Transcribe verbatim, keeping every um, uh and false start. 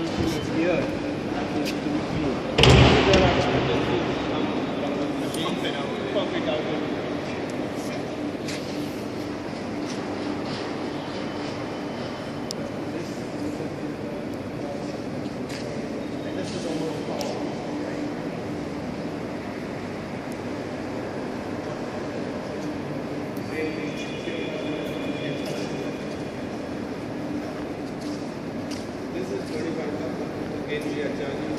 here. This is almost all. This is thirty-five thousand. Again, we are charging